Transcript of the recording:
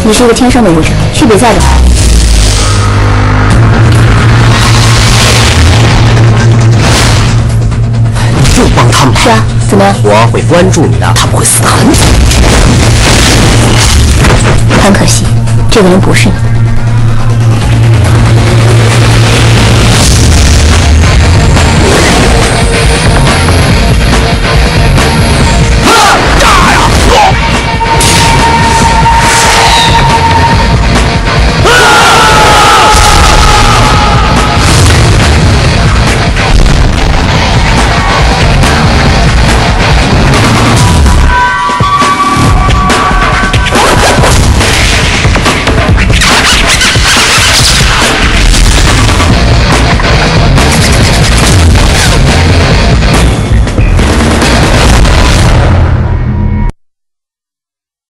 你是一个天生的武者，去比赛吧。 你又帮他们？ 是啊，怎么样？ 我会关注你的，他们会死得很惨。 很可惜，这个人不是你。